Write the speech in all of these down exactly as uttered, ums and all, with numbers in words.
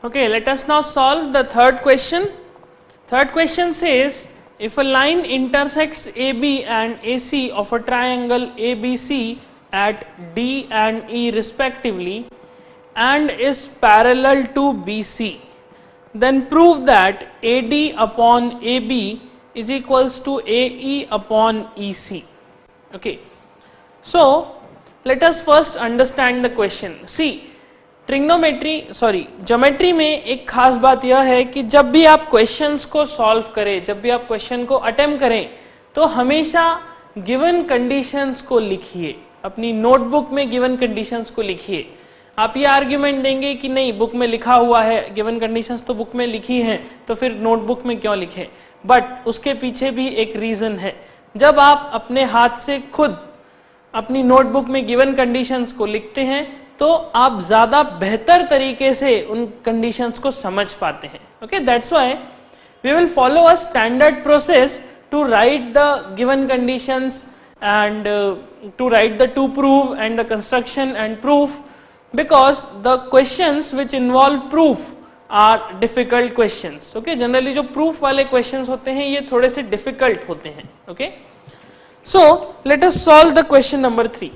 Okay, let us now solve the third question. Third question says, if a line intersects A B and A C of a triangle A B C at D and E respectively and is parallel to B C, then prove that A D upon A B is equals to A E upon E C. Okay, so let us first understand the question. See, trigonometry sorry geometry में एक खास बात यह है कि जब भी आप क्वेश्चंस को सॉल्व करें, जब भी आप क्वेश्चन को अटेम्प्ट करें, तो हमेशा गिवन कंडीशंस को लिखिए, अपनी नोटबुक में गिवन कंडीशंस को लिखिए. आप ये आर्ग्यूमेंट देंगे कि नहीं बुक में लिखा हुआ है, गिवन कंडीशंस तो बुक में लिखी हैं, तो फिर नोटबुक में क्यों लिखें. बट उसके पीछे भी एक रीजन है. जब आप अपने हाथ से खुद अपनी नोटबुक में गिवन कंडीशंस को लिखते हैं तो आप ज्यादा बेहतर तरीके से उन कंडीशंस को समझ पाते हैं. Okay, that's why we will follow a standard process to write the given conditions and to write the to prove and the construction and proof, because the questions which involve proof are difficult questions. Okay, generally जो proof वाले questions होते हैं ये थोड़े से difficult होते हैं. Okay, so let us solve the question number three.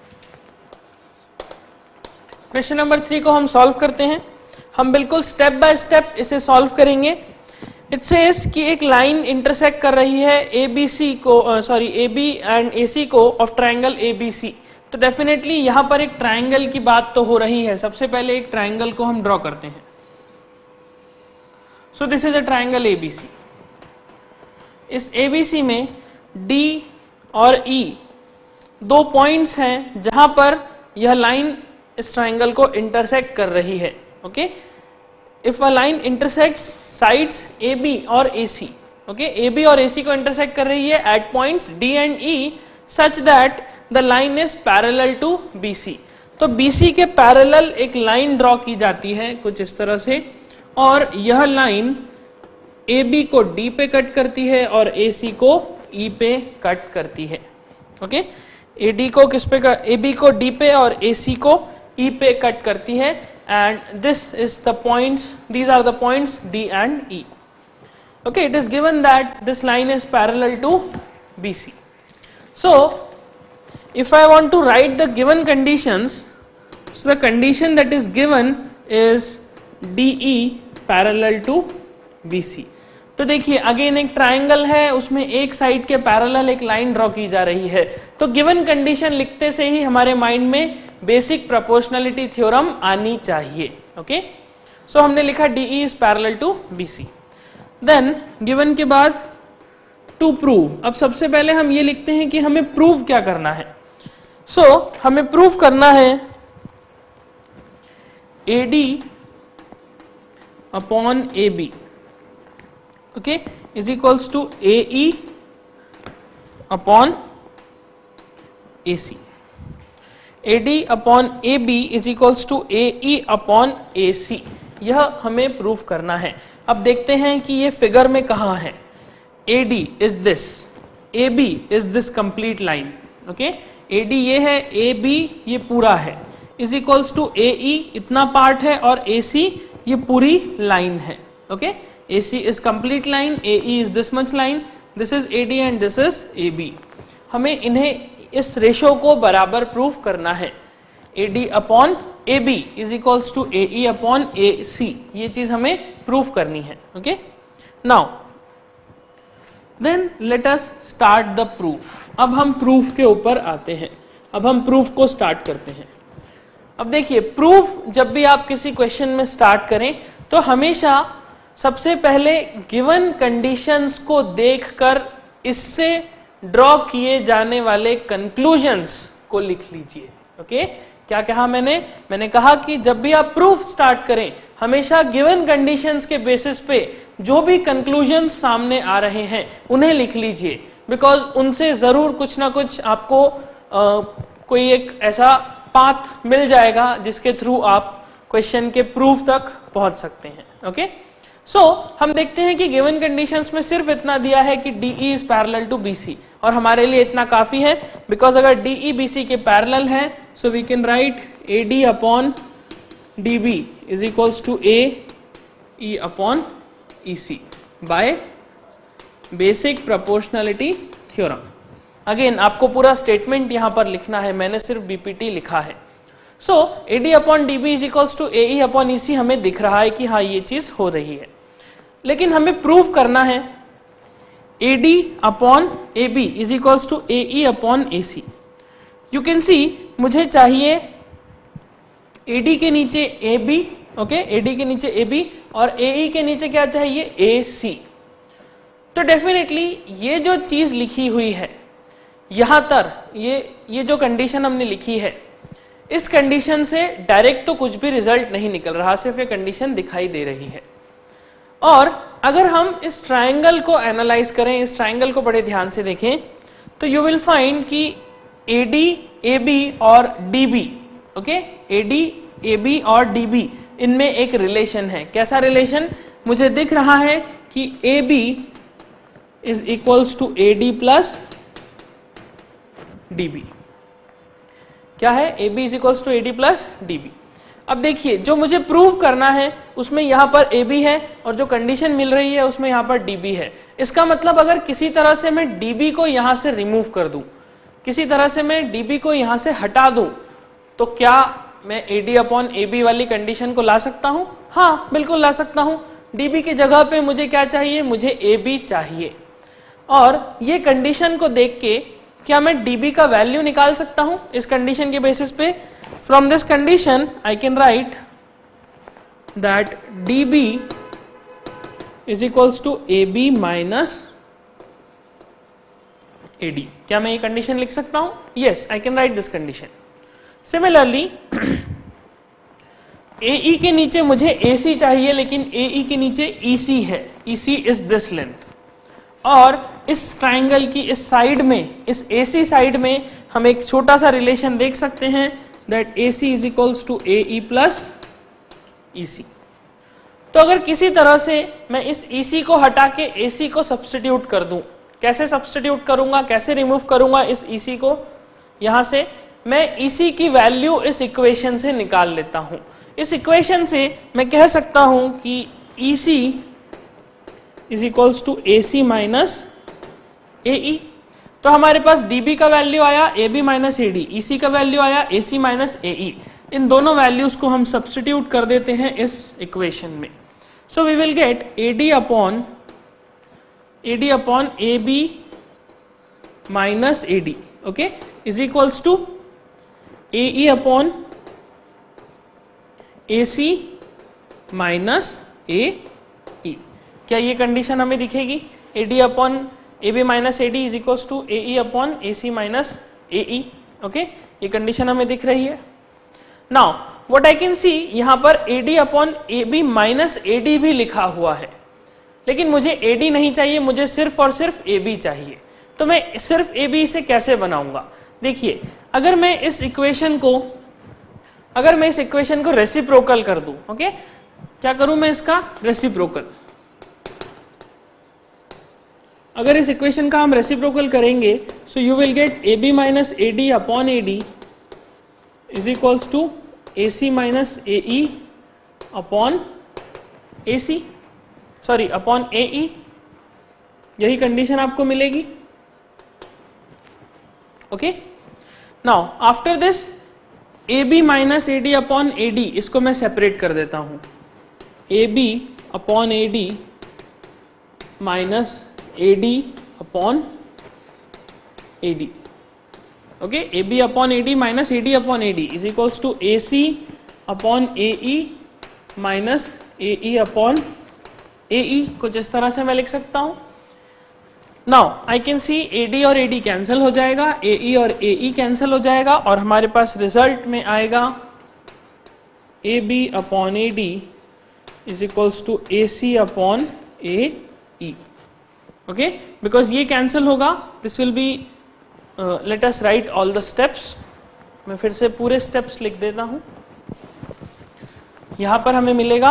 Question number three को हम सॉल्व करते हैं. हम बिल्कुल स्टेप बाय स्टेप इसे सॉल्व करेंगे. इट सेज कि एक लाइन इंटरसेक्ट कर रही है ए बी सी को, sorry A B and A C को of triangle A B C. तो डेफिनेटली यहां पर एक ट्राइंगल की बात तो हो रही है. सबसे पहले एक ट्राइंगल को हम ड्रॉ करते हैं. So this is a triangle A B C. इस ए बी सी में डी और ई दो पॉइंट्स हैं जहां पर यह लाइन इस ट्राइंगल को इंटरसेक्ट कर रही है. Okay, if a line intersects sides A B और A C, okay, A B और ए सी को इंटरसेक्ट कर रही है at points D and E such that the line is parallel to B C. तो बी सी के parallel एक line draw की जाती है कुछ इस तरह से, और यह लाइन ए बी को डी पे कट करती है और ए सी को ई पे कट करती है. ओके, ए डी को किस पे, ए बी को डी पे और ए सी को ई पे कट करती है. And this is the points, these are the points D and E. Okay, it is given that this line is parallel to B C. So if I want to write the given conditions, so the condition that is given is D E parallel to B C. तो देखिए again एक triangle है, उसमें एक side के parallel एक line draw की जा रही है. तो गिवन कंडीशन लिखते से ही हमारे माइंड में बेसिक प्रोपोर्शनलिटी थ्योरम आनी चाहिए. ओके, सो हमने लिखा D E is parallel to B C. Then given के बाद टू प्रूव. अब सबसे पहले हम ये लिखते हैं कि हमें प्रूव क्या करना है. सो so, हमें प्रूव करना है A D upon A B, okay, is equals to A E upon A C. A D upon A B is equals to A E upon A C. यह हमें प्रूफ करना है. अब देखते हैं कि ये फिगर में कहाँ है. A D is this, A B is this complete line. Okay, A D ये है, ए बी ये पूरा है, is equals to A E इतना पार्ट है और ए सी ये पूरी लाइन है. Okay, A C is complete line, A E is this much line, this is A D and this is A B. हमें इन्हें इस रेशो को बराबर प्रूफ करना है. A D upon A B is equals to A E upon A C. ये चीज हमें प्रूफ करनी है. Okay, now then let us start the proof. अब हम प्रूफ के ऊपर आते हैं. अब हम प्रूफ को स्टार्ट करते हैं. अब देखिए प्रूफ जब भी आप किसी क्वेश्चन में स्टार्ट करें तो हमेशा सबसे पहले गिवन कंडीशंस को देखकर इससे ड्रॉ किए जाने वाले कंक्लूजन्स को लिख लीजिए. ओके, क्या कहा मैंने मैंने कहा कि जब भी आप प्रूफ स्टार्ट करें हमेशा गिवन कंडीशंस के बेसिस पे जो भी कंक्लूजन्स सामने आ रहे हैं उन्हें लिख लीजिए, बिकॉज उनसे जरूर कुछ ना कुछ आपको आ, कोई एक ऐसा पाथ मिल जाएगा जिसके थ्रू आप क्वेश्चन के प्रूफ तक पहुंच सकते हैं. ओके, सो so, हम देखते हैं कि गिवन कंडीशंस में सिर्फ इतना दिया है कि D E is parallel to B C, और हमारे लिए इतना काफी है, बिकॉज अगर डी ई बी सी के पैरेलल है so we can write A D upon D B is equals to A E upon E C by basic proportionality theorem. Again आपको पूरा स्टेटमेंट यहां पर लिखना है, मैंने सिर्फ बीपीटी लिखा है। So A D upon D B is equals to A E upon E C, हमें दिख रहा है कि हाँ ये चीज हो रही है, लेकिन हमें प्रूव करना है A D upon A B is equals to A E upon A C. You can see मुझे चाहिए ए डी के नीचे A B, okay, A D के नीचे ए बी और ए ई के नीचे क्या चाहिए, ए सी। तो डेफिनेटली ये जो चीज लिखी हुई है यहां तक, ये ये जो कंडीशन हमने लिखी है, इस कंडीशन से डायरेक्ट तो कुछ भी रिजल्ट नहीं निकल रहा, सिर्फ ये कंडीशन दिखाई दे रही है। और अगर हम इस ट्रायंगल को एनालाइज करें, इस ट्रायंगल को बड़े ध्यान से देखें, तो यू विल फाइंड कि ए डी ए बी और D B, okay, A D A B और डी बी, इनमें एक रिलेशन है। कैसा रिलेशन? मुझे दिख रहा है कि A B is equals to A D plus D B. क्या है? A B is equals to A D plus D B. अब देखिए जो मुझे प्रूव करना है उसमें यहां पर ए बी है और जो कंडीशन मिल रही है उसमें यहां पर डी बी है। इसका मतलब अगर किसी तरह से मैं डी बी को यहां से रिमूव कर दूं, किसी तरह से मैं डी बी को यहां से हटा दूं, तो क्या मैं A D upon A B वाली कंडीशन को ला सकता हूं? हाँ, बिल्कुल ला सकता हूं। डी बी की जगह पे मुझे क्या चाहिए? मुझे ए बी चाहिए। और ये कंडीशन को देख के क्या मैं dB का वैल्यू निकाल सकता हूं इस कंडीशन के बेसिस पे? From this condition I can write that dB is equals to A B minus A D. क्या मैं ये कंडीशन लिख सकता हूं? Yes, I can write this condition. Similarly A E के नीचे मुझे ए सी चाहिए, लेकिन ए ई के नीचे ई सी है, E C is this length. और इस ट्राइंगल की इस साइड में, इस ए सी साइड में हम एक छोटा सा रिलेशन देख सकते हैं that A C is equals to A E plus E C. तो अगर किसी तरह से मैं इस ई सी को हटा के ए सी को सब्स्टिट्यूट कर दूं, कैसे सब्स्टिट्यूट करूंगा, कैसे रिमूव करूंगा इस ई सी को यहां से? मैं ई सी की वैल्यू इस इक्वेशन से निकाल लेता हूं। इस इक्वेशन से मैं कह सकता हूं कि E C is equals to A C minus A E. तो हमारे पास dB का वैल्यू आया A B minus A D, E C का वैल्यू आया ए सी माइनस ए ई। इन दोनों वैल्यूज को हम सब्स्टिट्यूट कर देते हैं इस इक्वेशन में। So we will get A D upon A D upon A B minus A D, okay, is equals to A E upon A C minus A E. क्या ये कंडीशन हमें दिखेगी? A D upon A B minus A D is equals to A E upon A C minus A E, okay, ये condition हमें दिख रही है। Now what I can see, यहां पर ए D upon A B minus A D भी लिखा हुआ है, लेकिन मुझे ए डी नहीं चाहिए, मुझे सिर्फ और सिर्फ ए बी चाहिए। तो मैं सिर्फ ए बी से कैसे बनाऊंगा? देखिए, अगर मैं इस इक्वेशन को अगर मैं इस इक्वेशन को रेसिप्रोकल कर दूं, ओके, क्या करूं मैं इसका? रेसिप्रोकल। अगर इस इक्वेशन का हम रेसिप्रोकल करेंगे, so you will get A B minus A D upon A D is equals to A C minus A E upon A C, sorry upon A E. यही कंडीशन आपको मिलेगी, okay. Now after this A B minus A D upon A D, इसको मैं separate कर देता हूं। A B upon A D minus A D upon A D, okay, A B upon A D minus A D upon A D is equals to A C upon A E minus A E upon A E. कुछ इस तरह से मैं लिख सकता हूं। Now I can see A D और A D cancel हो जाएगा, ए ई और ए ई कैंसिल हो जाएगा, और हमारे पास रिजल्ट में आएगा A B upon A D is equals to A C upon A E, okay, because ये कैंसिल होगा। This will be, let us write all the steps. मैं फिर से पूरे स्टेप्स लिख देता हूं। यहां पर हमें मिलेगा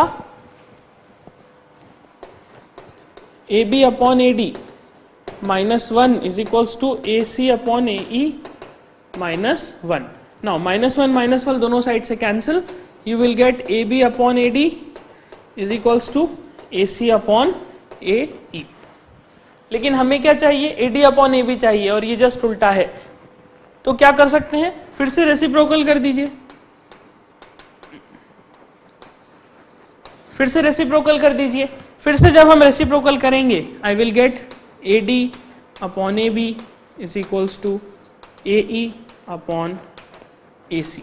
A B upon A D minus one is equals to A C upon A E minus one. Now minus one minus one दोनों साइड से cancel, you will get A B upon A D is equals to A C upon A E. लेकिन हमें क्या चाहिए, A D upon A B चाहिए, और ये just उल्टा है। तो क्या कर सकते हैं, फिर से रेसिप्रोकल कर दीजिए, फिर से रेसिप्रोकल कर दीजिए। फिर से जब हम रेसिप्रोकल करेंगे, I will get A D upon A B is equals to A E upon A C,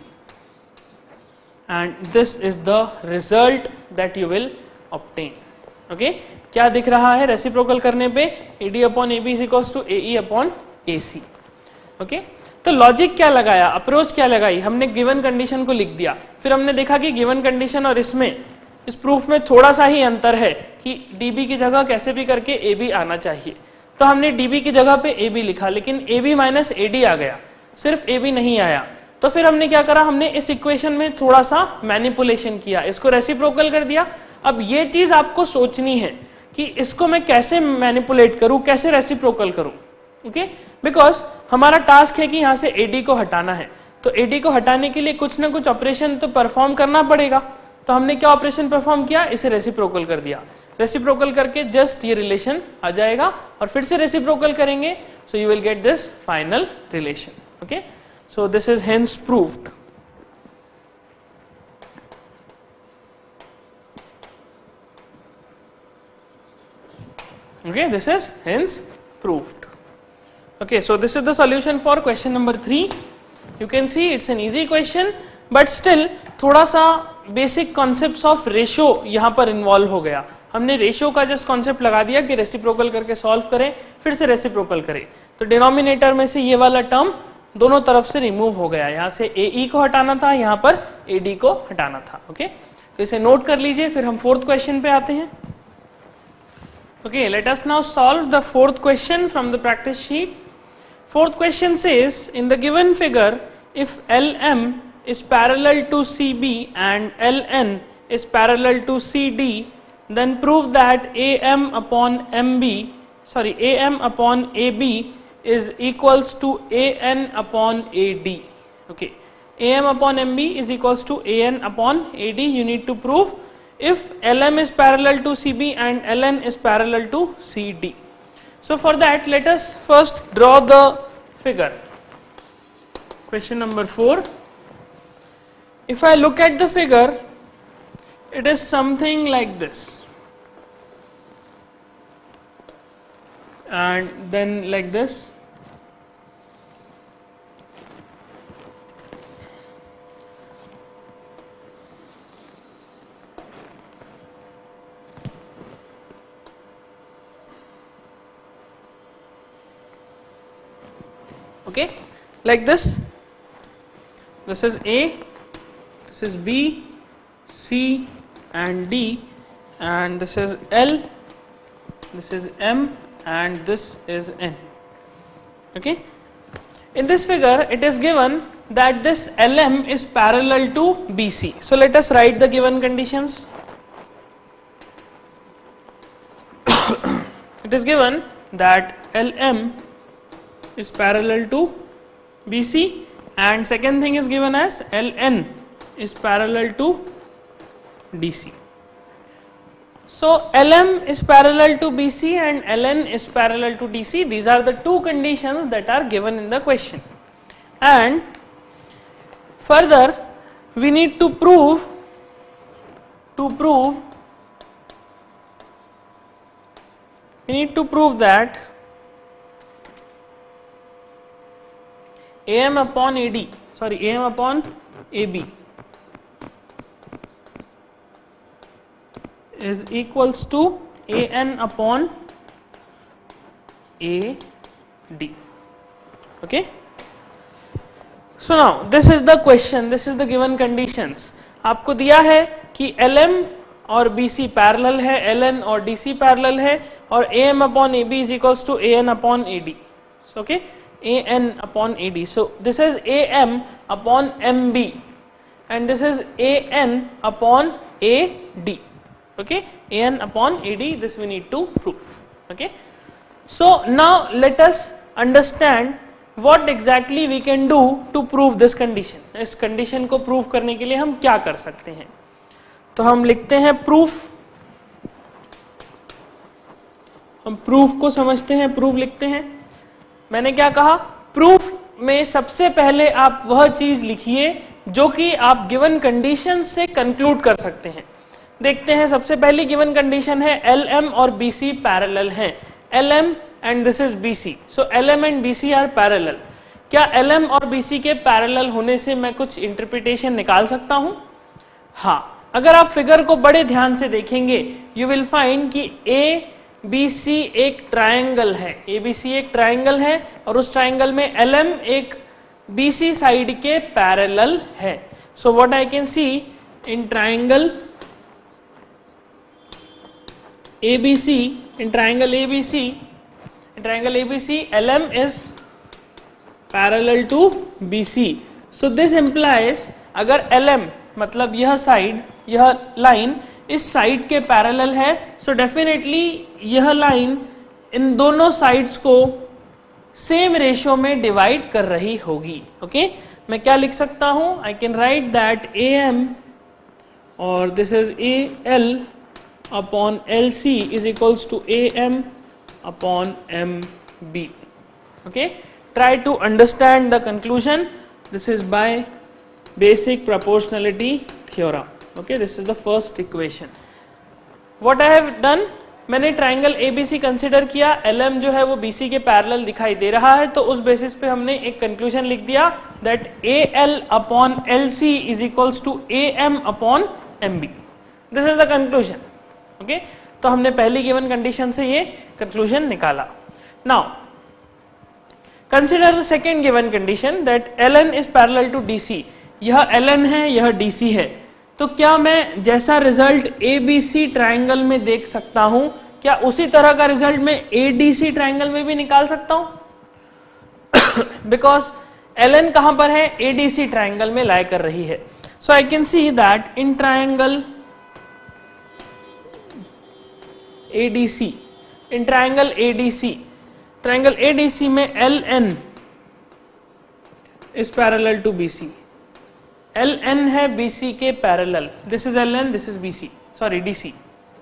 and this is the result that you will obtain. okay? क्या दिख रहा है रेसिप्रोकल करने पे, A D upon A B is equals to A E upon A C. Okay, तो logic क्या लगाया, approach क्या लगाई, हमने गिवन कंडीशन को लिख दिया, फिर हमने देखा कि गिवन कंडीशन और इसमें, इस प्रूफ में थोड़ा सा ही अंतर है कि डीबी की जगह कैसे भी करके ए बी आना चाहिए। तो हमने डीबी की जगह पे ए बी लिखा, लेकिन A B minus A D आ गया, सिर्फ ए बी नहीं आया। तो फिर हमने क्या करा, हमने इस इक्वेशन में थोड़ा सा मैनिपुलेशन किया, इसको रेसिप्रोकल कर दिया। अब ये चीज आपको सोचनी है कि इसको मैं कैसे मैनिपुलेट करूं, कैसे रेसिप्रोकल करूं। ओके, बिकॉज हमारा टास्क है कि यहां से एडी को हटाना है, तो एडी को हटाने के लिए कुछ ना कुछ ऑपरेशन तो परफॉर्म करना पड़ेगा। तो हमने क्या ऑपरेशन परफॉर्म किया, इसे रेसिप्रोकल कर दिया। रेसिप्रोकल करके जस्ट ये रिलेशन आ जाएगा, और फिर से रेसिप्रोकल करेंगे, so you will get this final relation. Okay, so this is hence proved. Okay, this is hence proved. Okay, so this is the solution for question number three. You can see it's an easy question, but still थोड़ा सा basic concepts of ratio यहाँ पर involve हो गया। हमने ratio का just concept लगा दिया कि रेसिप्रोकल करके सॉल्व करें, फिर से रेसिप्रोकल करें, तो डिनोमिनेटर में से ये वाला टर्म दोनों तरफ से रिमूव हो गया। यहाँ से ए ई को हटाना था, यहाँ पर ए डी को हटाना था। ओके, तो इसे नोट कर लीजिए, फिर हम फोर्थ क्वेश्चन पे आते हैं। Okay, let us now solve the fourth question from the practice sheet. Fourth question says in the given figure if L M is parallel to C B and L N is parallel to C D, then prove that A M upon M B sorry A M upon A B is equals to a n upon a d. Okay, a m upon m b is equals to a n upon a d. You need to prove if L M is parallel to C B and L N is parallel to C D. So for that, let us first draw the figure. Question number four. If I look at the figure, it is something like this, and then like this. Okay, like this. This is A, this is B, C and D, and this is L, this is M, and this is N. Okay, in this figure it is given that this L M is parallel to B C. So let us write the given conditions. It is given that L M is parallel to B C, and second thing is given as L N is parallel to D C. So L M is parallel to B C and L N is parallel to D C. These are the two conditions that are given in the question, and further we need to prove to prove we need to prove that A M upon A D, sorry, A M upon A B is equals to A N upon A D. Okay. So now this is the question, this is the given conditions. आपको दिया है कि L M और B C parallel है, L N और D C parallel है, और A M upon A B is equals to A N upon A D. So, okay. A N upon A D. So this is A M upon M B, and this is A N upon A D. Okay, A N upon A D. This we need to prove. Okay. So now let us understand what exactly we can do to prove this condition. इस condition को prove करने के लिए हम क्या कर सकते हैं? तो हम लिखते हैं proof हम प्रूफ को समझते हैं, प्रूफ लिखते हैं। मैंने क्या कहा, प्रूफ में सबसे पहले आप वह चीज लिखिए जो कि आप गिवन कंडीशन से कंक्लूड कर सकते हैं। देखते हैं, सबसे पहली गिवन कंडीशन है एल एम और बी सी पैरेलल हैं। L M and this is B C, so L M and B C are parallel. क्या एल एम और बी सी के पैरेलल होने से मैं कुछ इंटरप्रिटेशन निकाल सकता हूं? हाँ, अगर आप फिगर को बड़े ध्यान से देखेंगे यू विल फाइंड कि ए बी सी एक ट्रायंगल है, ए बी सी एक ट्रायंगल है और उस ट्रायंगल में एल एम एक बी सी साइड के पैरेलल है। So what I can see in triangle A B C, in triangle A B C, in triangle A B C, L M is parallel to B C. So this implies अगर L M मतलब यह side, यह line इस side के parallel है, so definitely यह line in दोनों sides को सेम रेशियो में डिवाइड कर रही होगी। Okay okay? मैं क्या लिख सकता हूं, I can write that A M और this is A L upon L C is equals to A M upon M B. Okay, try to understand the conclusion. This is by basic proportionality theorem. Okay, this is the first equation. What I have done, मैंने triangle A B C consider किया, L M जो है वो B C के parallel दिखाई दे रहा है, तो उस बेसिस पे हमने एक कंक्लूजन लिख दिया that A L upon L C is equals to A M upon M B. This is the conclusion. Okay okay? तो हमने पहली गिवन कंडीशन से ये कंक्लूजन निकाला। Now consider the second given condition that L N is parallel to D C। यह L N है, यह D C है, तो क्या मैं जैसा result A B C triangle में देख सकता हूं, क्या उसी तरह का रिजल्ट मैं A D C ट्राइंगल में भी निकाल सकता हूं? बिकॉज L N कहां पर है, A D C ट्राइंगल में लाई कर रही है। So I can see that in triangle A D C, in triangle A D C, triangle A D C में L N is parallel to B C. L N है B C के parallel. This is L N, this is B C. Sorry, D C.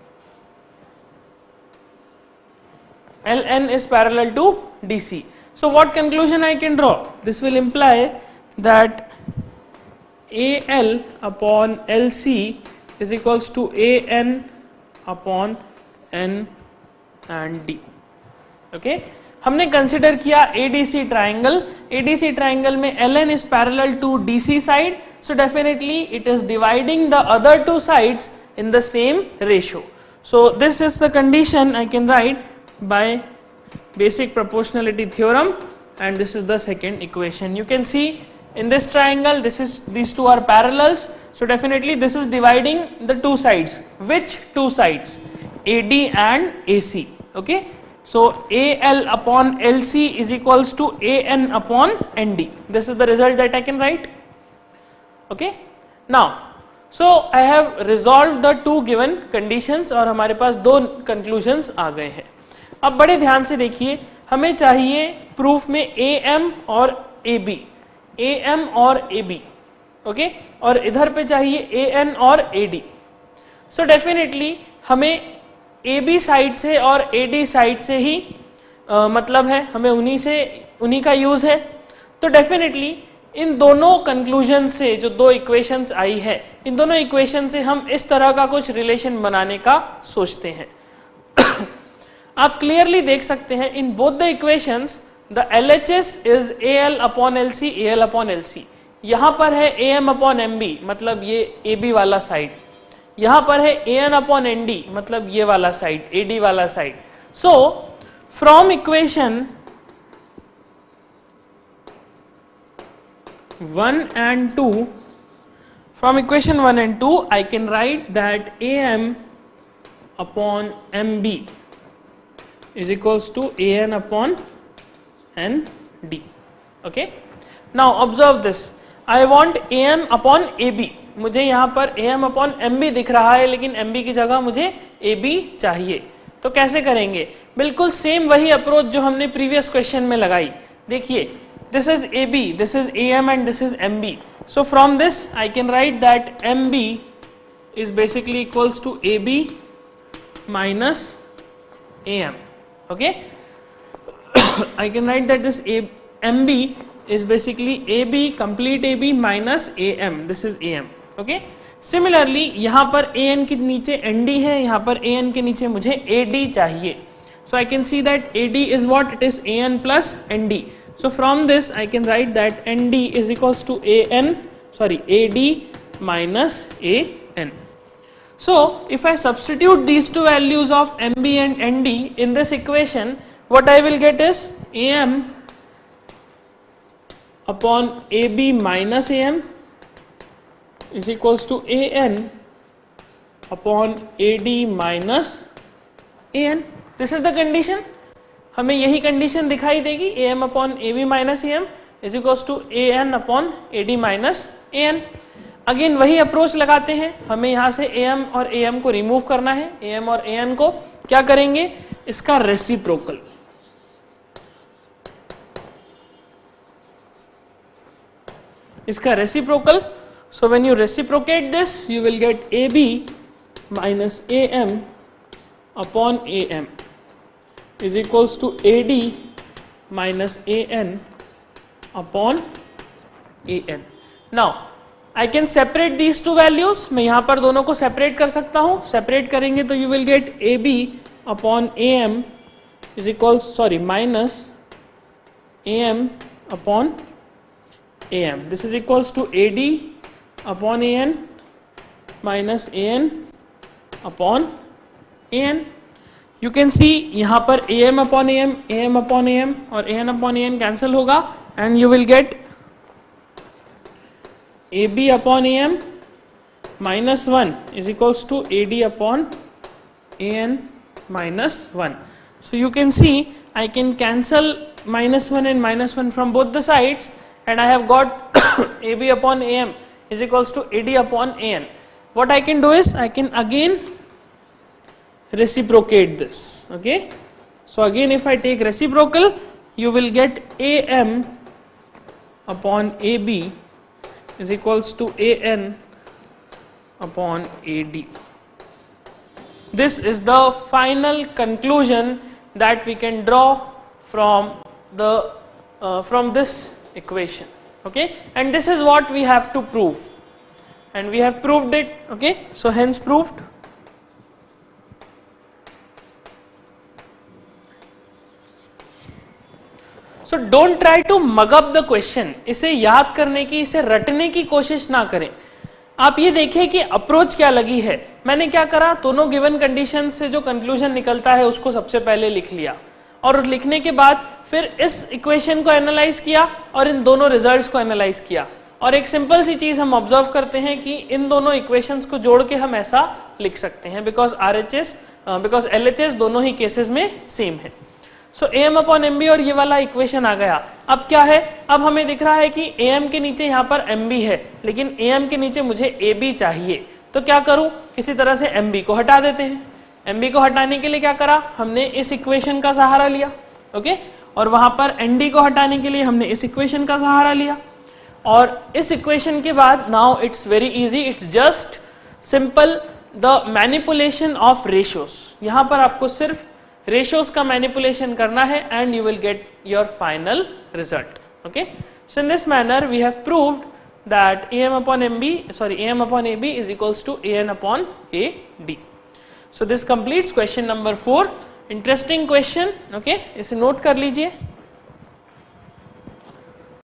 L N is parallel to D C. So what conclusion I can draw? This will imply that A L upon L C is equals to A N upon N and D. Okay? हमने consider किया A D C triangle, A D C triangle में L N is parallel to D C side, so definitely it is dividing the other two sides in the same ratio. So this is the condition I can write by basic proportionality theorem, and this is the second equation. You can see in this triangle, this is these two are parallels, so definitely this is dividing the two sides. Which two sides? A D and A C. Okay, so A L upon L C is equals to A N upon N D. This is the result that I can write. Okay, now so I have resolved the two given conditions और हमारे पास दो conclusions आ गए हैं। अब बड़े ध्यान से देखिए, हमें चाहिए प्रूफ में A M और A B, A M और A B, ओके okay? और इधर पे चाहिए A N और A D. So definitely हमें A B साइड से और A D साइड से ही आ, मतलब है, हमें उन्हीं से उन्हीं का यूज है। तो डेफिनेटली इन दोनों कंक्लूजन से जो दो इक्वेशंस आई है, इन दोनों इक्वेशन से हम इस तरह का कुछ रिलेशन बनाने का सोचते हैं। आप क्लियरली देख सकते हैं in both the equations the L H S is A L upon L C, A L upon L C। यहां पर है A M upon M B, मतलब ये A B वाला साइड, यहां पर है A N upon N D, मतलब ये वाला साइड, A D वाला side. So from equation one and two, from equation one and two I can write that A M upon M B is equals to A N upon N D. Okay, now observe this. I want A M upon A B. मुझे यहाँ पर A M upon M B दिख रहा है, लेकिन M B की जगह मुझे A B चाहिए। तो कैसे करेंगे? बिल्कुल सेम वही अप्रोच जो हमने प्रीवियस क्वेश्चन में लगाई। देखिए, this is A B, this is A M and this is M B. So from this I can write that M B is basically equals to A B minus A M. Okay, I can write that this A M B is basically A B, complete A B minus A M. This is A M. Okay. Similarly, यहाँ पर A N के नीचे N D है, यहाँ पर A N के नीचे मुझे A D चाहिए. So I can see that A D is what? It is A N plus N D. So from this I can write that N D is equals to A N, sorry, A D minus A N. So if I substitute these two values of M B and N D in this equation, what I will get is A M upon A B minus A M is equals to A N upon A D minus A N. This is the condition. हमें यही condition दिखाई देगी. A M upon A B minus A M is equals to A N upon A D minus A N. Again वही approach लगाते हैं. हमें यहाँ से A M और A M को रिमूव करना है. A M और A N को क्या करेंगे? इसका रेसिप्रोकल. इसका reciprocal. So when you reciprocate this, you will get A B minus A M upon A M is equals to A D minus A N upon A N. Now I can separate these two values. मैं यहाँ पर दोनों को separate कर सकता हूँ. Separate करेंगे तो you will get A B upon A M is equals, sorry, minus A M upon A M. This is equals to A D upon A N minus A N upon A N. You can see यहाँ पर A M upon A M, A M upon A M और A N upon A N cancel होगा and you will get A B upon A M minus one is equals to A D upon A N minus one. So you can see I can cancel minus one and minus one from both the sides and I have got A B upon A M is equals to A D upon A N. What I can do is I can again reciprocate this. Okay, so again if I take reciprocal, you will get A M upon A B is equals to A N upon A D. This is the final conclusion that we can draw from the uh, from this equation. Okay, and this is what we have to prove, and we have proved it. Okay, so hence proved. So don't try to mug up the question. इसे याद करने की, इसे रटने की कोशिश ना करें. आप ये देखें कि अप्रोच क्या लगी है. मैंने क्या करा, दोनों गिवन कंडीशन से जो कंक्लूजन निकलता है उसको सबसे पहले लिख लिया और लिखने के बाद फिर इस इक्वेशन को एनालाइज किया और इन दोनों रिजल्ट्स को एनालाइज किया. और एक सिंपल सी चीज हम ऑब्जर्व करते हैं कि इन दोनों इक्वेशंस को जोड़ के हम ऐसा लिख सकते हैं बिकॉज आरएचएस बिकॉज एलएचएस दोनों ही केसेस में सेम है. So A M upon M B और ये वाला इक्वेशन आ गया. अब क्या है, अब हमें दिख रहा है कि ए एम के नीचे यहाँ पर एम बी है लेकिन ए एम के नीचे मुझे ए बी चाहिए. तो क्या करूं, किसी तरह से एम बी को हटा देते हैं. एम बी को हटाने के लिए क्या करा, हमने इस इक्वेशन का सहारा लिया. ओके, और वहां पर एन डी को हटाने के लिए हमने इस इक्वेशन का सहारा लिया. और इस इक्वेशन के बाद now it's very easy, it's just simple the manipulation of ratios. यहां पर आपको सिर्फ रेशियोज का मैनिपुलेशन करना है and you will get your final result. Okay, so in this manner we have proved that A M upon M B, sorry, A M upon A B is equals to A N upon A D. So this completes question number four. Interesting question. Okay, इसे note कर लीजिए.